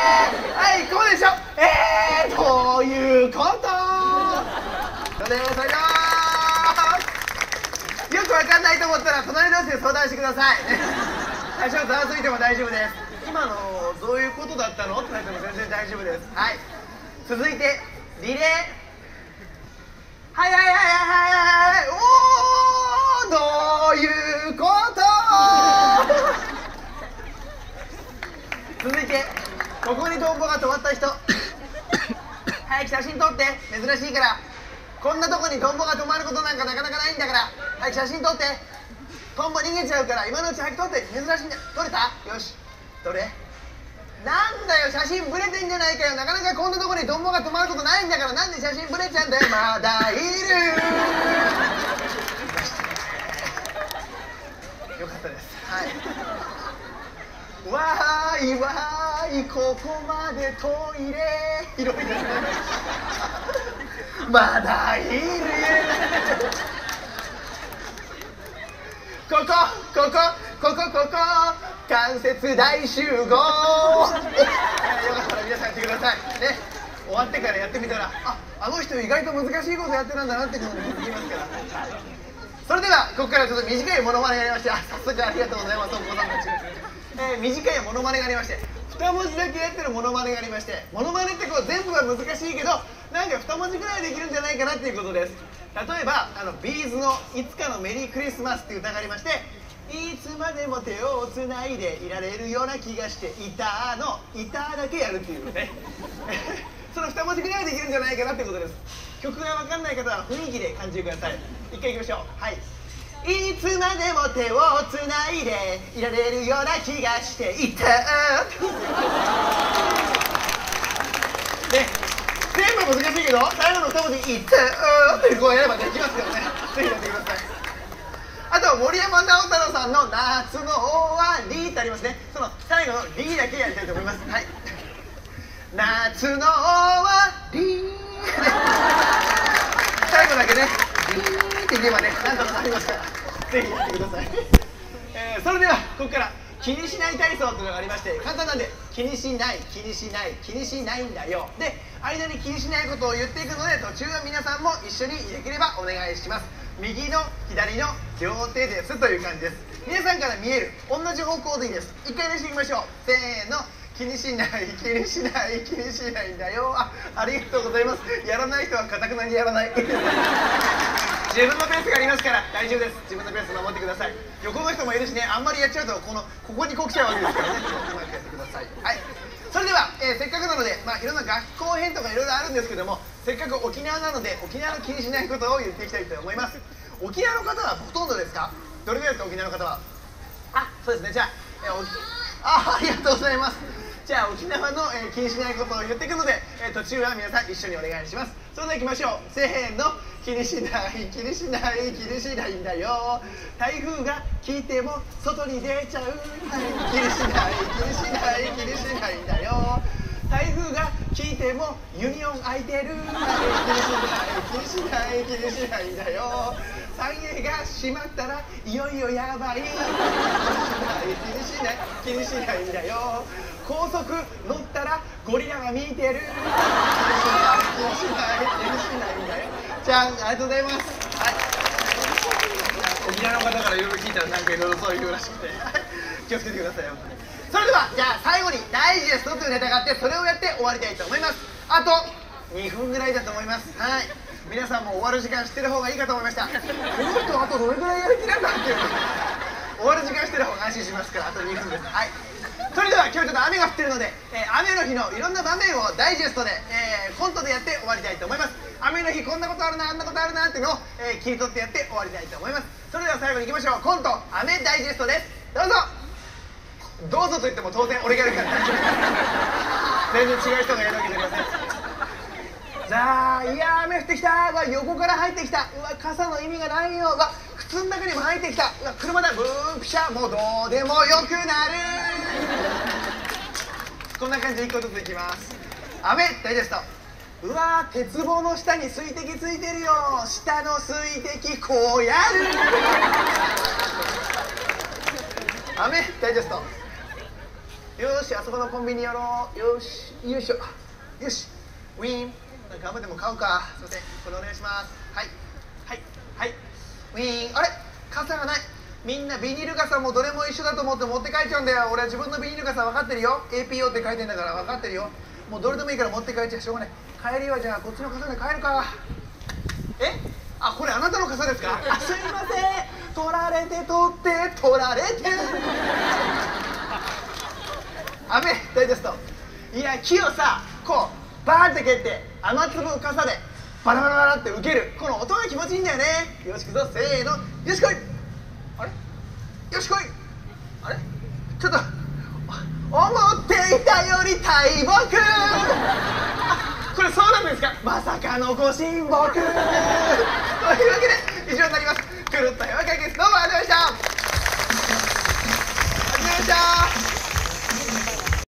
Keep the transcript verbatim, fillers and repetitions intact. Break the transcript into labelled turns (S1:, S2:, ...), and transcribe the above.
S1: はい、こうでしょ。えー、ということそれではそれではよくわかんないと思ったら隣同士で相談してくださいね。多少ざわついても大丈夫です。今のどういうことだったのってなっても全然大丈夫です。はい、続いてリレー。はいはいはいはいはいはい。おー、どういうこと続いてここにトンボが止まった人早く写真撮って、珍しいから。こんなとこにトンボが止まることなんかなかなかないんだから、早く写真撮って。トンボ逃げちゃうから今のうち早く撮って。珍しいんだ。撮れた？よし、どれ？なんだよ、写真ブレてんじゃないかよ。なかなかこんなとこにトンボが止まることないんだから、なんで写真ブレちゃうんだよ。まだいるよかったです。はい、わーいわーい、ここまでトイレ広いですね。まだいるここここここここ関節大集合。よかったら皆さんやってくださいね。終わってからやってみたら、あ、あの人意外と難しいことやってたんだなってことに気づきますから。それではここからちょっと短いモノマネがありまして、あ、早速ありがとうございます。お子さんたち、えー、短いモノマネがありまして、に文字だけやってるモノマネがありまして、モノマネってこう全部は難しいけど、なんかに文字ぐらいできるんじゃないかなっていうことです。例えばあのビーズの「いつかのメリークリスマス」っていう歌がありまして、いつまでも手をつないでいられるような気がしていたの「いた」だけやるっていうねそのに文字ぐらいできるんじゃないかなってことです。曲が分かんない方は雰囲気で感じてください。一回いきましょう。はい、いつまでも手をつないでいられるような気がしていたね、全部難しいけど最後の二文字「いた」ってこうやればできますからね。ぜひやってください。あと森山直太朗さんの「夏の終わり」ってありますね。その最後の「り」だけやりたいと思います。はい、夏の終わり最後だけね「り」って言えばね、なんとかなりますから、ぜひやってください。えー、それではここから気にしない体操というのがありまして、簡単なんで、気にしない気にしない気にしないんだよで、間に気にしないことを言っていくので、途中は皆さんも一緒にできればお願いします。右の左の両手ですという感じです。皆さんから見える同じ方向でいいです。一回練習いきましょう。せーの、気にしない気にしない気にしないんだよ。あ、ありがとうございます。やらない人は固くなにやらない自分のペースがありますから大丈夫です。自分のペース守ってください。横の人もいるしね、あんまりやっちゃうとこのここにこう来ちゃうわけですからね。うまくやってください。はい、それでは、えー、せっかくなので、まあ、いろんな学校編とかいろいろあるんですけども、せっかく沖縄なので沖縄の気にしないことを言っていきたいと思います。沖縄の方はほとんどですか？どれぐらいですか、沖縄の方は。あ、そうですね。じゃあ、えー、おあ、ありがとうございます。じゃあ沖縄の、えー、気にしないことを言っていくので、えー、途中は皆さん一緒にお願いします。それでは行きましょう。せーの、気にしない気にしない気にしないんだよ。台風が来ても外に出ちゃう、はい、気にしない気にしない気にしないんだよ。台風が来てもユニオン空いてる、はい、気にしない気にしない気にしないんだよ。三栄が閉まったらいよいよやばい、気にしない気にしない気にしないんだよ。高速乗ったらゴリラが見てる、気にしない気にしないんだよ。じゃあ、ありがとうございます。はい、沖縄の方からいろいろ聞いたらなんかいろいろそういうらしくて気をつけてくださいよ。それではじゃあ最後にダイジェストというネタがあって、それをやって終わりたいと思います。あとにふんぐらいだと思います。はい、皆さんも終わる時間知ってる方がいいかと思いました。この人あとどれぐらいやる気なんだっていう終わる時間知ってる方が安心しますから。あとにふんです。はい、それでは今日ちょっと雨が降ってるので、えー、雨の日のいろんな場面をダイジェストで、えー、コントでやって終わりたいと思います。雨の日こんなことあるなあんなことあるなっていうのを、えー、切り取ってやって終わりたいと思います。それでは最後にいきましょう。コント雨ダイジェストです。どうぞ。どうぞと言っても当然俺がやるから全然違う人がやるわけじゃありません。さあ、いや雨降ってきた。うわ、横から入ってきた。うわ、傘の意味がないよ。うわ、靴の中にも入ってきた。うわ、車だ。ブーンピシャ、もうどうでもよくなるこんな感じでいっこずついきます。雨ダイジェスト。うわー、鉄棒の下に水滴ついてるよ。下の水滴こうやる雨ダイジェスト。 よし、あそこのコンビニやろう。よし、よいしょ。よし、ウィーン。なんかガムでも買うか。すいません、これお願いします。はいはいはい、ウィーン。あれ、傘がない。みんなビニール傘もどれも一緒だと思って持って帰っちゃうんだよ。俺は自分のビニール傘分かってるよ。 エーピーオー って書いてんだから分かってるよ。もうどれでもいいから持って帰っちゃう。しょうがない。帰りはじゃあこっちの傘で帰るか。え、あ、これあなたの傘ですか？あ、すいません、取られて取って取られて雨ダイジェスト。いや、木をさ、こうバーって蹴って雨粒を傘でバラバラバラって受ける、この音が気持ちいいんだよね。よし、くぞ、せーの、よしこい。あれ、よしこい。あれ、ちょっと思っていたより大木あ、これそうなんですか？まさかのご神木というわけで以上になります。くるっと平和解決、どうもありがとうございました。ありがとうございました。